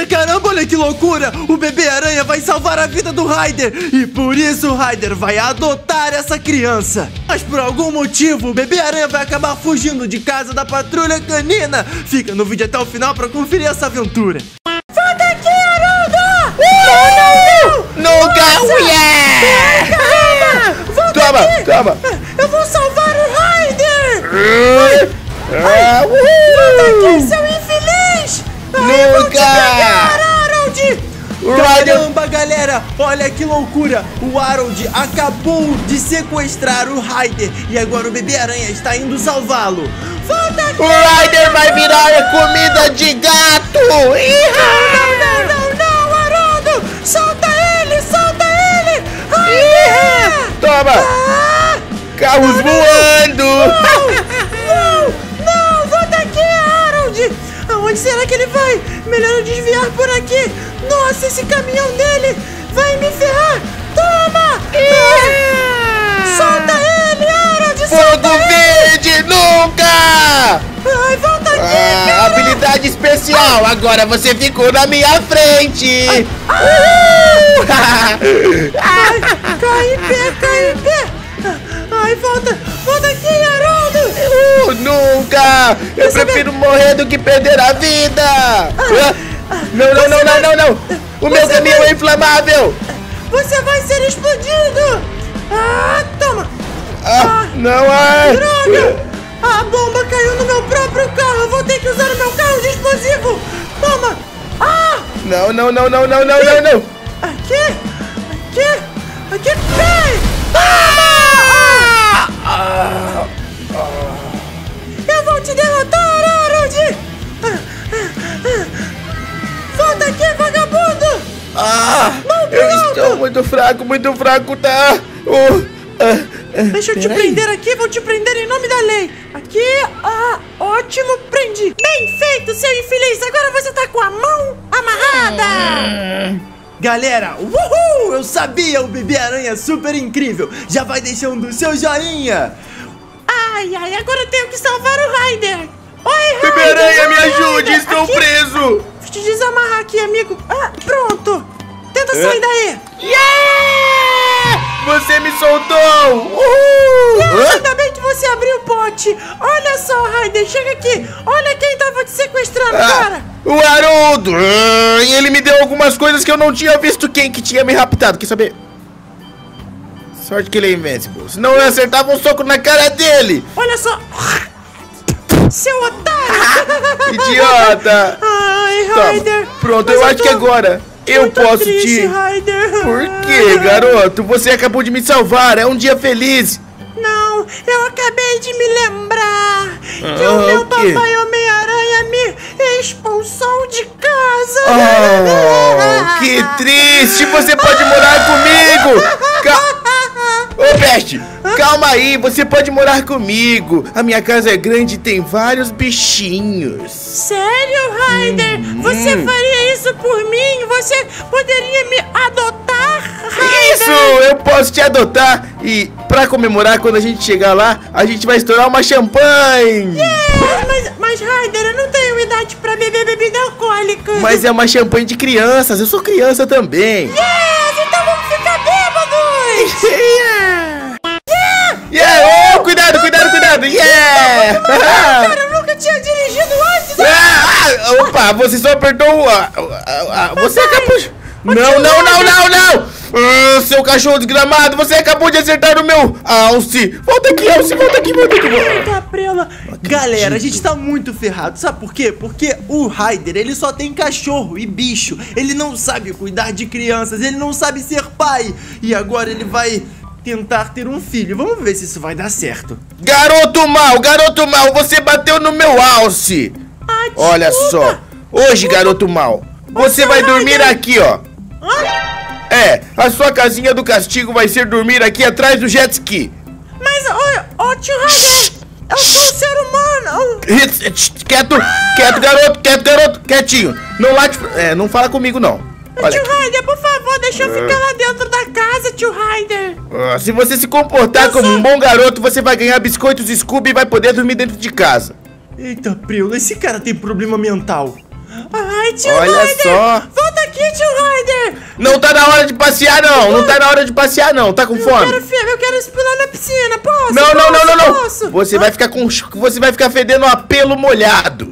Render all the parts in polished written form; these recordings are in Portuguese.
Caramba, olha que loucura! O bebê aranha vai salvar a vida do Ryder e por isso o Ryder vai adotar essa criança. Mas por algum motivo o bebê aranha vai acabar fugindo de casa da patrulha canina. Fica no vídeo até o final pra conferir essa aventura. Volta aqui, Haroldo! Não! Nunca, mulher! Volta Toma, aqui! toma! Eu vou salvar o Ryder! Volta Aqui, seu infeliz! Eu vou te pegar, Harold! Caramba, galera, olha que loucura. O Harold acabou de sequestrar o Ryder e agora o bebê aranha está indo salvá-lo. Volta aqui! O Ryder vai virar comida de gato! Não, Haroldo! Solta ele! Ryder! Toma! Carros voando! Não! Volta aqui, Harold! Aonde será que ele vai? Melhor eu desviar por aqui. Nossa, esse caminhão dele vai me ferrar. Toma! Solta ele, Harold! Fogo verde nunca! Ai, volta aqui, cara! Habilidade especial! Agora você ficou na minha frente! Cai em pé! Ai, volta aqui, Haroldo! Nunca! Eu prefiro morrer do que perder a vida! Não! O meu caminhão é inflamável! Você vai ser explodido! Toma! Não é! Droga! A bomba caiu no meu próprio carro! Eu vou ter que usar o meu carro de explosivo! Toma! Não! Aqui! Vem! Eu vou te derrotar, Harold! Volta aqui, vagabundo! Eu estou muito fraco, tá? Deixa eu te prender aqui, vou te prender em nome da lei. Aqui, ótimo, prendi. Bem feito, seu infeliz. Agora você tá com a mão amarrada. Galera, uhul! Eu sabia, o bebê aranha é super incrível. Já vai deixando o seu joinha. Ai, agora eu tenho que salvar o Ryder. Oi, Ryder! Bebê aranha, me ajude, estou preso! Deixa eu te desamarrar aqui, amigo. Pronto. Tenta sair daí. Você me soltou! Uhul! Ainda bem que você abriu o pote. Olha só, Ryder, chega aqui. Olha quem tava te sequestrando, cara. O Haroldo! E ele me deu algumas coisas que eu não tinha visto quem que tinha me raptado. Quer saber? Sorte que ele é invencible. Senão eu acertava um soco na cara dele. Olha só. Seu otário. Idiota! Ai, Ryder. Pronto, eu acho que agora eu posso triste, te... Ryder. Por quê, garoto? Você acabou de me salvar. É um dia feliz. Não, eu acabei de me lembrar que o meu papai Homem-Aranha me expulsou de casa. Que triste. Você pode morar comigo. Ô, Peste, calma aí, você pode morar comigo. A minha casa é grande e tem vários bichinhos. Sério, Ryder? Você faria isso por mim? Você poderia me adotar, Ryder? Isso, eu posso te adotar. E pra comemorar, quando a gente chegar lá, a gente vai estourar uma champanhe. Mas Ryder, eu não tenho idade pra beber bebida alcoólica. Mas é uma champanhe de crianças, eu sou criança também. Então vamos ficar bêbados. Oh, cuidado. Cara, eu nunca tinha dirigido antes. Opa, você só apertou você acabou de... Não! Seu cachorro desgramado, você acabou de acertar o meu alce. Volta aqui. Eita, prela. Galera, a gente tá muito ferrado. Sabe por quê? Porque o Ryder, ele só tem cachorro e bicho. Ele não sabe cuidar de crianças, ele não sabe ser pai. E agora ele vai tentar ter um filho. Vamos ver se isso vai dar certo. Garoto mal, você bateu no meu alce. Olha só, hoje, garoto mal, você vai dormir aqui, ó. A sua casinha do castigo vai ser dormir aqui atrás do jet ski. Mas, tio Ryder, eu sou um ser humano. Quieto, garoto, quietinho. Não late, não fala comigo, não. Tio Ryder, por favor, deixa eu ficar lá dentro da casa, tio Ryder. Se você se comportar como um bom garoto, você vai ganhar biscoitos Scooby e vai poder dormir dentro de casa. Eita, Prilo, esse cara tem problema mental. Ai, tio Olha Ryder, só. volta aqui, tio Ryder. Não tá na hora de passear, não. Não tá na hora de passear, não. Tá com fome? Eu quero pular na piscina, posso? Não. Posso? Você vai ficar fedendo a pelo molhado.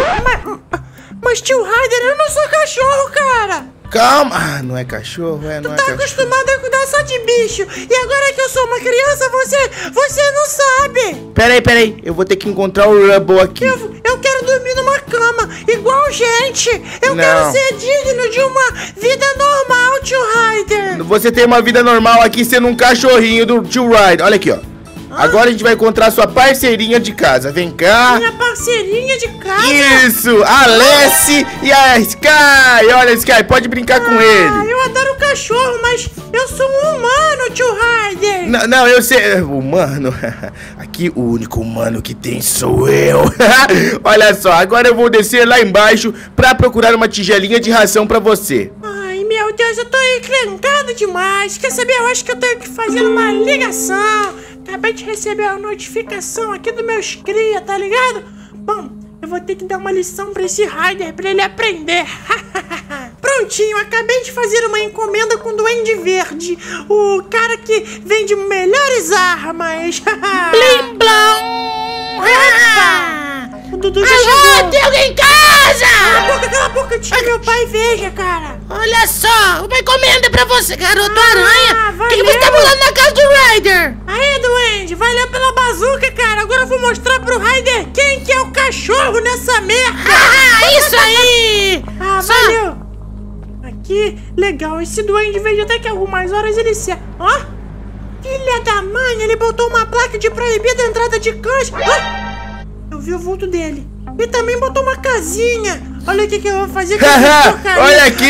Mas tio Ryder, eu não sou cachorro, cara. Calma. Ah, não é cachorro, não é Tá cachorro. acostumado a cuidar só de bicho. E agora que eu sou uma criança, você não sabe. Peraí. Eu vou ter que encontrar o Rubble aqui. Eu quero dormir numa cama, igual gente. Eu Não. quero ser digno de uma vida normal, tio Ryder. Você tem uma vida normal aqui sendo um cachorrinho do tio Ryder. Olha aqui, ó. Agora a gente vai encontrar sua parceirinha de casa. Vem cá. Minha parceirinha de casa. Isso, a Alessi e a Sky. Olha, Sky, pode brincar com ele. Eu adoro cachorro, mas eu sou um humano, tio Ryder. Não, eu sei. Humano. Aqui o único humano que tem sou eu. Olha só, agora eu vou descer lá embaixo pra procurar uma tigelinha de ração pra você. Ai, meu Deus, eu tô encrencado demais. Quer saber? Eu acho que eu tenho que fazer uma ligação. Acabei de receber a notificação aqui do meus cria, tá ligado? Bom, eu vou ter que dar uma lição pra esse Ryder pra ele aprender. Prontinho, acabei de fazer uma encomenda com o Duende Verde, o cara que vende melhores armas. Blim blom! O Dudu já chegou. Tem alguém em casa? Cala a boca, tio, meu pai veja, cara. Olha só, uma encomenda pra você, garoto aranha. O que valeu. você tá pulando na casa do Ryder? Aí, Duende, valeu pela bazuca, cara. Agora eu vou mostrar pro Ryder quem que é o cachorro nessa merda. Isso aí! Só- Valeu. Aqui, legal. Esse Duende Verde até que algumas horas ele se... Ó, filha da mãe, ele botou uma placa de proibida entrada de cães. Eu vi o vulto dele. E também botou uma casinha. Olha o que eu vou fazer com essa porcaria. Olha aqui.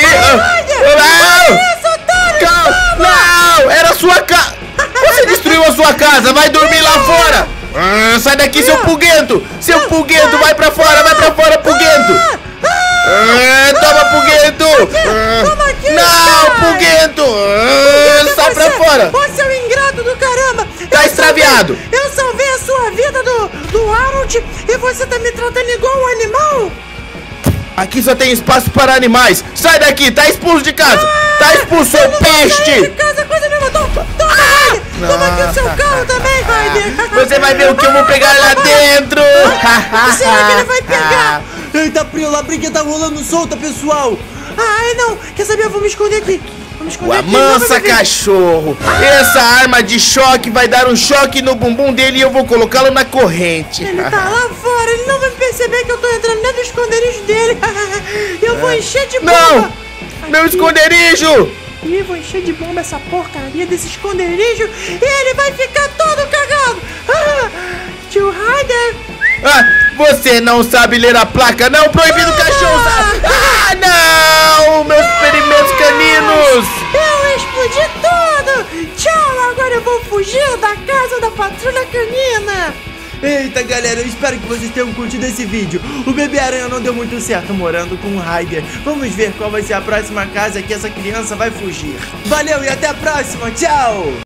Não, era sua casa. Você destruiu a sua casa. Vai dormir lá fora. Sai daqui, seu pulguento. Seu pulguento, vai pra fora, pulguento. Toma, pulguento. Toma aqui, Não, cara. pulguento. Sai pra fora. Você é o ingrato do caramba. Tá extraviado. Eu salvei a sua vida do Arnold e você tá me tratando igual um animal? Aqui só tem espaço para animais. Sai daqui, tá expulso de casa. Tá expulso, seu peste. De casa, coisa nenhuma. Toma, Ryder. Toma aqui o seu carro também, Ryder. Você vai ver o que eu vou pegar lá dentro. Será que ele vai pegar? Eita, Prila, a briga tá rolando solta, pessoal. Ai, não. Quer saber? Eu vou me esconder aqui. Vou me esconder aqui. Amansa, Não vai ver. cachorro. Essa arma de choque vai dar um choque no bumbum dele e eu vou colocá-lo na corrente. Ele tá lá fora. Ele não vai perceber que eu tô entrando dentro do esconderijo dele. Eu vou encher de bomba. Não! Meu esconderijo! Ih, vou encher de bomba essa porcaria desse esconderijo e ele vai ficar todo cagado. Tio Ryder. Você não sabe ler a placa, não? Proibido cachorro! Não! Meus experimentos caninos! Eu explodi tudo. Tchau, agora eu vou fugir da casa da patrulha canina. Eita, galera, eu espero que vocês tenham curtido esse vídeo. O Bebê Aranha não deu muito certo morando com o Ryder. Vamos ver qual vai ser a próxima casa que essa criança vai fugir. Valeu e até a próxima, tchau!